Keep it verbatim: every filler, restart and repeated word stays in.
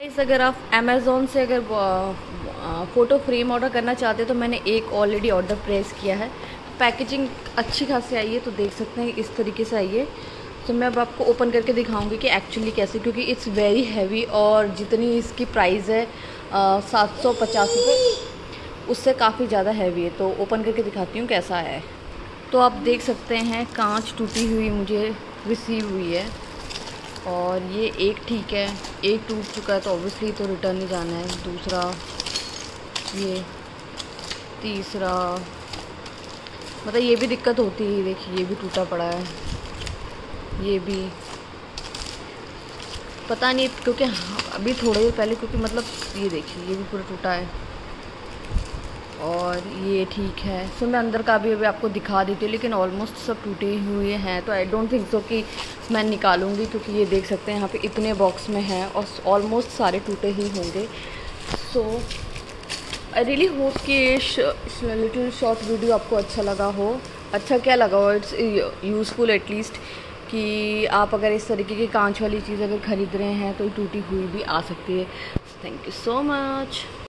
इस अगर आप अमेज़ोन से अगर फ़ोटो फ्रेम ऑर्डर करना चाहते हैं तो मैंने एक ऑलरेडी ऑर्डर प्लेस किया है। पैकेजिंग अच्छी खासी आई है, तो देख सकते हैं इस तरीके से आई है। तो मैं अब आपको ओपन करके दिखाऊंगी कि एक्चुअली कैसे, क्योंकि इट्स वेरी हैवी और जितनी इसकी प्राइस है सात सौ पचास रुपये उससे काफ़ी ज़्यादा हैवी है। तो ओपन करके दिखाती हूँ कैसा है। तो आप देख सकते हैं कांच टूटी हुई मुझे रिसीव हुई है, और ये एक ठीक है, एक टूट चुका है तो ऑब्वियसली तो रिटर्न ही जाना है। दूसरा, ये तीसरा, मतलब ये भी दिक्कत होती है। देखिए ये भी टूटा पड़ा है, ये भी पता नहीं, क्योंकि अभी थोड़े देर पहले, क्योंकि मतलब ये देखिए ये भी पूरा टूटा है, और ये ठीक है। सो मैं अंदर का भी अभी आपको दिखा देती हूँ, लेकिन ऑलमोस्ट सब टूटे हुए हैं, तो आई डोंट थिंक सो कि मैं निकालूंगी, क्योंकि ये देख सकते हैं यहाँ पे इतने बॉक्स में हैं और ऑलमोस्ट सारे टूटे ही होंगे। सो आई रियली होप कि ये लिटिल शॉर्ट वीडियो आपको अच्छा लगा हो। अच्छा क्या लगा हो, इट्स यूज़फुल एटलीस्ट, कि आप अगर इस तरीके की कांच वाली चीज़ अगर ख़रीद रहे हैं तो टूटी हुई भी आ सकती है। Thank you so much.